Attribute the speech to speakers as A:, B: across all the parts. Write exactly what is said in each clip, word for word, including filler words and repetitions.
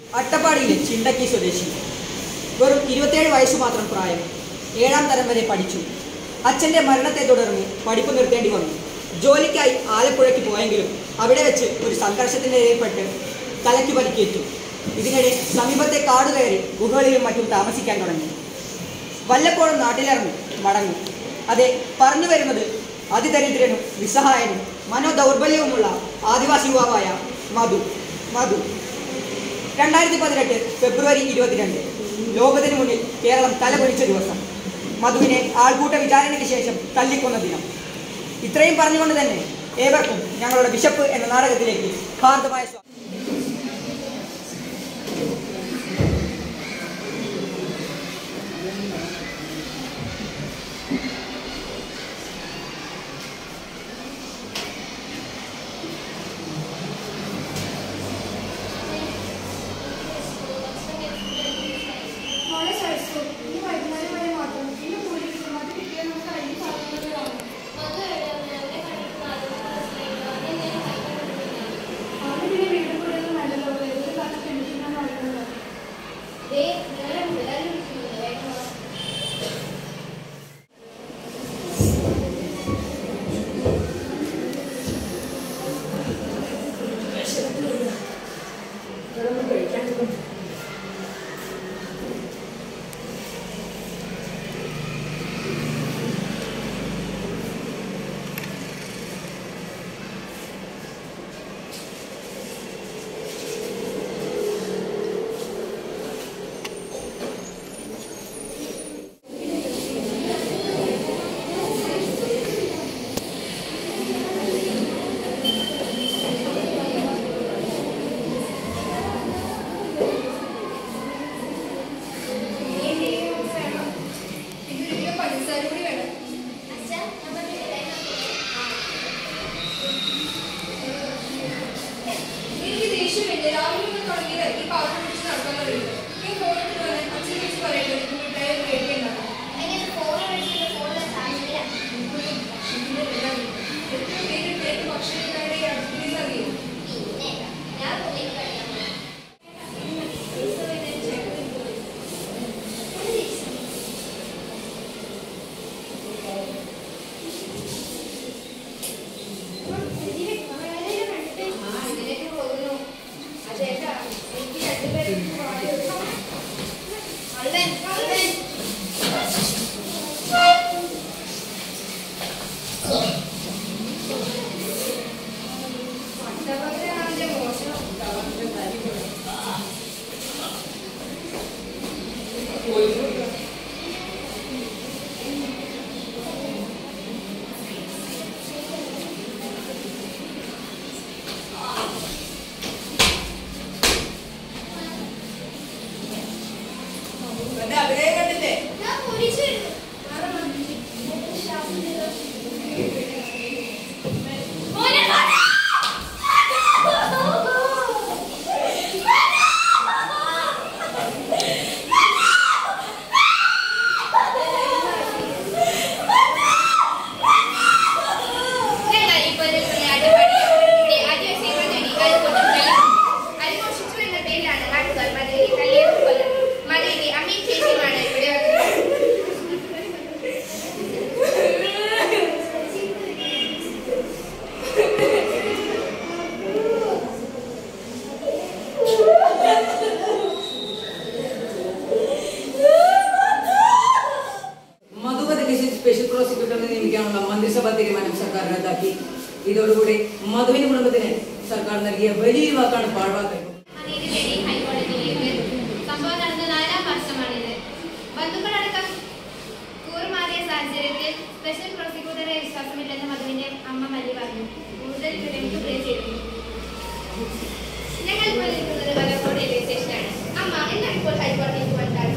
A: അട്ടപ്പാടിയിലെ ചിണ്ടക്കി സ്വദേശി. വെറും ഇരുപത്തേഴ് വയസ്സ് മാത്രം പ്രായം. ഏഴാം തരം വരെ പഠിച്ചു. അച്ഛൻ്റെ മരണത്തെ തുടർന്ന് പഠിപ്പ് നിർത്തേണ്ടി വന്നു. ജോലിക്കായി ആലപ്പുഴയ്ക്ക് പോയെങ്കിലും അവിടെ വെച്ച് ഒരു സംഘർഷത്തിൻ്റെ ഇടയിൽപ്പെട്ട് തലയ്ക്ക് പരിക്കേറ്റു. ഇതിനിടെ സമീപത്തെ കാട് കയറി ഗുഹകളിലും മറ്റും താമസിക്കാൻ തുടങ്ങി. വല്ലപ്പോഴും നാട്ടിലിറങ്ങി മടങ്ങും. അതെ, പറഞ്ഞു വരുന്നത് അതിദരിദ്രനും നിസ്സഹായനും മനോദൗർബല്യവുമുള്ള ആദിവാസി യുവാവായ മധു. മധു രണ്ടായിരത്തി പതിനെട്ട് ഫെബ്രുവരി ഇരുപത്തിരണ്ട് ലോകത്തിന് മുന്നിൽ കേരളം തലകുനിച്ച ദിവസം. മധുവിനെ ആൾക്കൂട്ട വിചാരണയ്ക്ക് ശേഷം തല്ലിക്കൊന്ന ദിനം. ഇത്രയും പറഞ്ഞുകൊണ്ട് തന്നെ ഏവർക്കും ഞങ്ങളുടെ വിശപ്പ് എന്ന നാടകത്തിലേക്ക് ഹാർദമായ സ്വാഗതം.
B: മന്ത്രിസഭാ തീരുമാനം സർക്കാർ റദ്ദാക്കി. ഇതോടുകൂടി മധുവിന് കുടുംബത്തിന് സർക്കാർ നൽകിയ വലിയ വാക്കാണ് പാഴ്വാക്കായി.
C: സംഭവം നടന്ന നാലാം വർഷമാണിത്. ബന്ധുക്കളടക്കം കൂറുമാറിയ സാഹചര്യത്തിൽ സ്പെഷ്യൽ പ്രോസിക്യൂട്ടറെ വിശ്വാസമില്ലെന്ന് മധുവിന്റെ അമ്മ മല്ലി പറഞ്ഞു. കൂടുതൽ വിവരങ്ങൾക്ക് പ്രിയ ചെയ്തു. ഞങ്ങൾ ഇപ്പോൾ നിൽക്കുന്നത് വല്ലപ്പോഴും റെയിൽവേ സ്റ്റേഷനാണ്. അമ്മ എന്താണ് ഇപ്പോൾ ഹൈക്കോടതിയിലേക്ക് വന്നത്?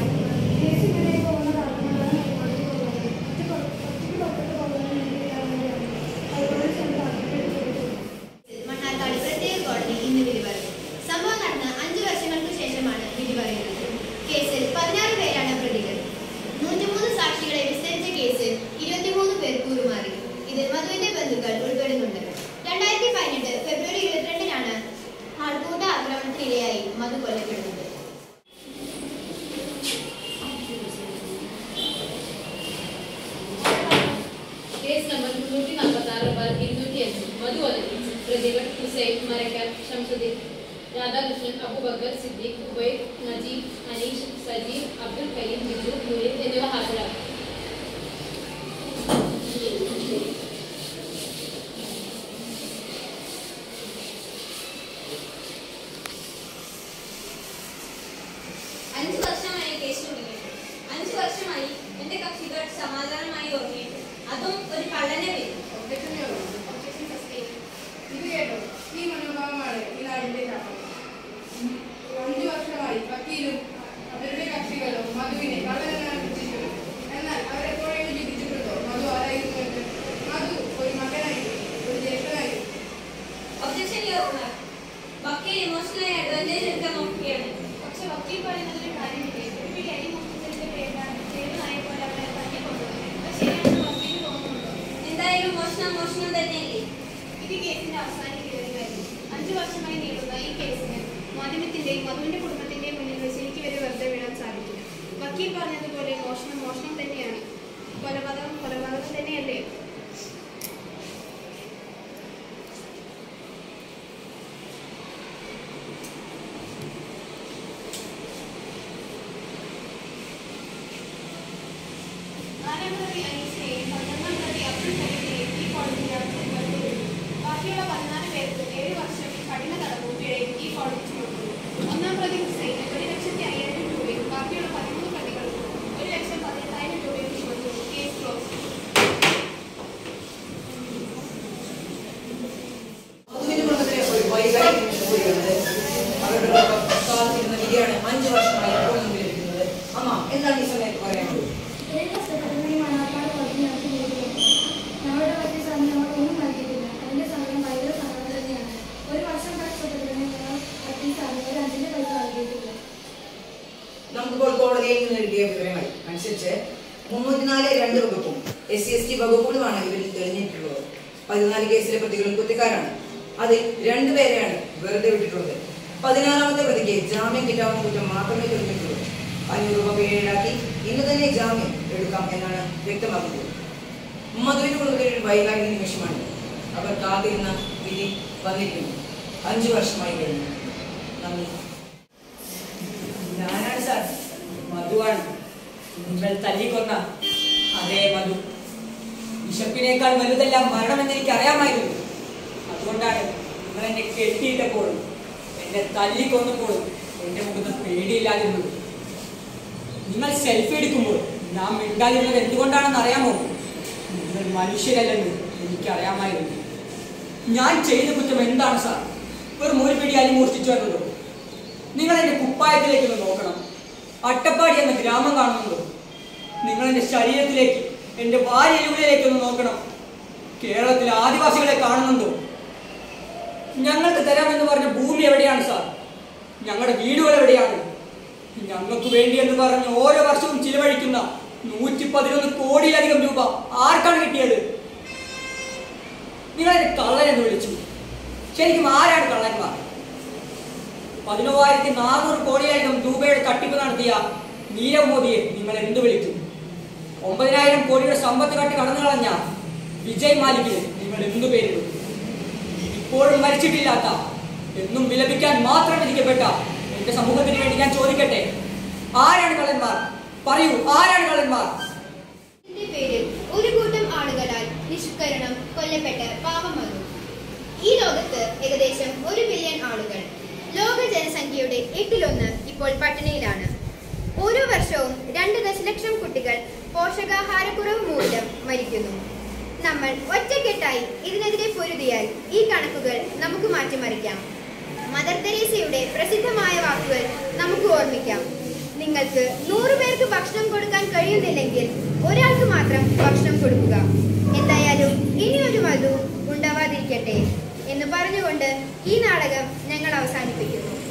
C: മണ്ണാർക്കാട് പ്രത്യേക കോടതി ഇന്ന് വിധി പറഞ്ഞു. സംഭവം നടന്ന അഞ്ചു വർഷങ്ങൾക്ക് ശേഷമാണ് വിധി പറയുന്നത്. കേസിൽ പതിനാറ് പേരാണ് പ്രതികൾ. നൂറ്റിമൂന്ന് സാക്ഷികളെ വിസ്തരിച്ച കേസിൽ ഇരുപത്തിമൂന്ന് പേർ കൂറുമാറി. ഇതിൽ മധുവിന്റെ ബന്ധുക്കൾ ഉൾപ്പെടുന്നുണ്ട്. രണ്ടായിരത്തി പതിനെട്ട് ഫെബ്രുവരി ഇരുപത്തിരണ്ടിനാണ് ആൾക്കൂട്ട ആക്രമണത്തിനിരയായി മധു കൊല്ലപ്പെടുന്നത്.
D: വൈദികർ ഹുസൈൻ, മരക്കാർ, ഷംസുദ്ദീൻ, രാധാകൃഷ്ണൻ, അബൂബക്കർ, സിദ്ദീഖ്, ഉബൈദ്, നജീബ്, അനീഷ്, സജീവ്, അബ്ദുൽ കരീം, ബിജു, നൂരിൻ എന്നിവ ഹാജരാകും.
E: അഞ്ചു വർഷമായി കേസ് തുടങ്ങിയിട്ട് അഞ്ചു വർഷമായി എന്റെ കക്ഷികൾ സമാധാനമായി ഉറങ്ങിയിട്ട് അതും ഒരു കള്ളനെ വരും.
F: ഇത് കേട്ടോ, ഈ മനോഭാവമാണ് ഈ നാടിന്റെ ശാപം. അഞ്ചു വർഷമായി വക്കീലും അവരുടെ കക്ഷികളും മധുവിനെ കള്ളനെന്നാണ് വിളിച്ചിട്ടുള്ളത്. എന്നാൽ അവരെപ്പോഴെങ്കിലും ചിന്തിച്ചിട്ടുണ്ടോ മധു ആരായിരുന്നു എന്ന്? മധു ഒരു മകനായിരുന്നു, ഒരു ജ്യേഷ്ഠനായിരുന്നു.
E: Objection your honour. വക്കീൽ ഇമോഷണലായി അഡ്വാൻറ്റേജ് എടുക്കാൻ നോക്കുകയാണ്.
C: പക്ഷെ വക്കീൽ പറയുന്നതിന് കാര്യമില്ലേ? ഒരു പിടി അരി മോഷ്ടിച്ചതിന്റെ പേരിലാണ് ചെറുതായ പോലെ അവരെ തട്ടിക്കൊണ്ടുപോയത്. അത് ശരിയാണെന്ന് വക്കീലിന് തോന്നുന്നുണ്ടോ?
E: എന്തായാലും മോഷണം മോഷണം തന്നെയല്ലേ?
C: ഇത് കേസിന്റെ അവസാനിക്കുകയായിരുന്നു. അഞ്ചു വർഷമായി നീളുന്ന ഈ കേസിന് മാധ്യമത്തിന്റെയും മധുവിന്റെ കുടുംബത്തിന്റെയും മുന്നിൽ വെച്ച് എനിക്ക് വരെ വെറുതെ വിടാൻ സാധിക്കില്ല. വക്കീൽ പറഞ്ഞതുപോലെ മോഷണം മോഷണം തന്നെയാണ്, കൊലപാതകം കൊലപാതകം തന്നെയല്ലേ? നാലാം പ്രതി അനീസിനെയും പന്ത്രണ്ടാം പ്രതി അബ്ദുൽ കരീമിനെയും ഈ കോടതിയിൽ അടുത്ത് കൊണ്ടുവരുന്നു. ബാക്കിയുള്ള പതിനാല് പേർക്ക് ഏഴ് വർഷം കഠിന തടവും പിഴയും ഈ കോടതി ചുമത്തുന്നു. ഒന്നാം പ്രതി ഹുസൈന് ഒരു ലക്ഷത്തി അയ്യായിരം രൂപയും ബാക്കിയുള്ള പതിമൂന്ന് പ്രതികൾക്കും ഒരു ലക്ഷം പതിനെട്ടായിരം രൂപയും ചുമത്തുന്നു. Case close.
B: മധുവിന്റെ കുടുംബത്തിലെ ഒരു വൈകാരിക നിമിഷം കൂടിയുള്ളത്. അവരുടെ കാത്തിരുന്ന വിധിയാണ് അഞ്ചു വർഷമായി ഇപ്പോൾ നമുക്ക് ലഭിക്കുന്നത്. അമ്മ, എന്താണ് ഈ സമയത്ത് പറയാനുള്ളത്?
G: ഞങ്ങളുടെ പറ്റിയ സമയം ഞങ്ങൾ ഒന്നും നൽകിയിട്ടില്ല. അതിന്റെ സമയം ഭയങ്കര സങ്കടം തന്നെയാണ്. ഒരു വർഷം കഷ്ടപ്പെട്ടതിന് ഞങ്ങൾ പറ്റിയ സമയം ഒരു അഞ്ചിന്റെ പൈസ നൽകിയിട്ടില്ല.
B: നമുക്കിപ്പോൾ കോടതിയിൽ നിന്ന് കിട്ടിയ വിവരങ്ങൾ അനുസരിച്ച് മുന്നൂറ്റിനാല് രണ്ട് വകുപ്പും എസ് സി എസ് ടി വകുപ്പുകളുമാണ് ഇവരിൽ തെളിഞ്ഞിട്ടുള്ളത്. പതിനാല് കേസിലെ പ്രതികളും കുറ്റക്കാരാണ്. അതിൽ രണ്ടുപേരെയാണ് വെറുതെ വിട്ടിട്ടുള്ളത്. പതിനാറാമത്തെ പ്രതിക്ക് ജാമ്യം കിട്ടാവുന്ന കുറ്റം മാത്രമേ തെളിഞ്ഞിട്ടുള്ളൂ. അഞ്ഞൂറ് രൂപ പിഴ ഈടാക്കി ഇന്ന് തന്നെ ജാമ്യം എടുക്കാം എന്നാണ് വ്യക്തമാക്കുന്നത്. മധുവിന്റെ കുടുംബത്തിലെ ഒരു വൈകാരിക നിമിഷമാണ്. അവർ കാത്തിരുന്ന വിധി വന്നിരിക്കുന്നു. അഞ്ചു വർഷമായി കഴിഞ്ഞു. നന്ദി.
A: ഞാനാണ് സാർ, മധുവാണ്. നിങ്ങൾ തല്ലിക്കൊന്ന അതേ മധു. വിശപ്പിനേക്കാൾ വലുതെല്ലാം മരണമെന്ന് എനിക്ക് അറിയാമായിരുന്നു. അതുകൊണ്ടാണ് നിങ്ങൾ എന്നെ കെട്ടിയിട്ടപ്പോഴും എന്നെ തല്ലിക്കൊന്നപ്പോഴും എന്റെ മുഖത്ത് പേടിയില്ലാതിരുന്നത്. നിങ്ങൾ സെൽഫി എടുക്കുമ്പോൾ ഞാൻ മിണ്ടാതിരുന്നത് എന്തുകൊണ്ടാണെന്ന് അറിയാമോ? നിങ്ങൾ മനുഷ്യരല്ലെന്ന് എനിക്കറിയാമായിരുന്നു. ഞാൻ ചെയ്ത കുറ്റം എന്താണ് സാർ? വെറും ഒരു പിടി അരി മോഷ്ടിച്ചു എന്നതോ? നിങ്ങൾ എന്റെ കുപ്പായത്തിലേക്കൊന്ന് നോക്കണം. അട്ടപ്പാടി എന്ന ഗ്രാമം കാണുന്നുണ്ടോ? നിങ്ങൾ എന്റെ ശരീരത്തിലേക്ക്, എന്റെ വാരിയലുകളിലേക്കൊന്ന് നോക്കണം. കേരളത്തിലെ ആദിവാസികളെ കാണുന്നുണ്ടോ? ഞങ്ങൾക്ക് തരാമെന്ന് പറഞ്ഞ ഭൂമി എവിടെയാണ് സാർ? ഞങ്ങളുടെ വീടുകൾ എവിടെയാണ്? ഞങ്ങൾക്ക് വേണ്ടി എന്ന് പറഞ്ഞ് ഓരോ വർഷവും ചിലവഴിക്കുന്ന നൂറ്റി പതിനൊന്ന് കോടിയിലധികം രൂപ ആർക്കാണ് കിട്ടിയത്? നിങ്ങളെന്നെ കള്ളൻ എന്ന് വിളിച്ചു. ശരിക്കും ആരാണ് കള്ളന്മാർ? പതിനോവായിരത്തി നാനൂറ് കോടിയിലധികം രൂപയുടെ തട്ടിപ്പ് നടത്തിയ നീരവ് മോദിയെ നിങ്ങൾ എന്ത് വിളിക്കും? ഒമ്പതിനായിരം കോടിയുടെ സമ്പത്ത് കട്ടി കടന്നു കളഞ്ഞ വിജയ് മാലിക്കിന് നിങ്ങൾ എന്തു പേരിടും? ഇപ്പോഴും മരിച്ചിട്ടില്ലാത്ത, എന്നും വിലപിക്കാൻ മാത്രം വിധിക്കപ്പെട്ട എന്റെ സമൂഹത്തിന് വേണ്ടി ഞാൻ ചോദിക്കട്ടെ, ആരാണ് കള്ളന്മാർ? പറയൂ, ആരാണ് കള്ളന്മാർ?
C: ഇതിന്റെ പേരിൽ ഒരു കൂട്ടം ആളുകളാൽ നിഷ്കരണം കൊല്ലപ്പെട്ട പാവം മധു. ഈ ലോകത്ത് ഏകദേശം ഒരു ബില്യൺ ആളുകൾ. ലോക ജനസംഖ്യയുടെ എട്ടിലൊന്ന് ഇപ്പോൾ പട്ടിണിയിലാണ്. ഓരോ വർഷവും രണ്ട് ദശലക്ഷം കുട്ടികൾ പോഷകാഹാരക്കുറവ് മൂലം മരിക്കുന്നു. നമ്മൾ ഒറ്റക്കെട്ടായി ഇതിനെതിരെ പൊരുതിയാൽ ഈ കണക്കുകൾ നമുക്ക് മാറ്റിമറിക്കാം. മദർ തെരേസയുടെ പ്രസിദ്ധമായ വാക്കുകൾ നമുക്ക് ഓർമ്മിക്കാം. നിങ്ങൾക്ക് നൂറു പേർക്ക് ഭക്ഷണം കൊടുക്കാൻ കഴിയുന്നില്ലെങ്കിൽ ഒരാൾക്ക് മാത്രം ഭക്ഷണം കൊടുക്കുക. എന്തായാലും ഇനിയൊരു മധു ഉണ്ടാവാതിരിക്കട്ടെ എന്ന് പറഞ്ഞുകൊണ്ട് ഈ നാടകം ഞങ്ങൾ അവസാനിപ്പിക്കുന്നു.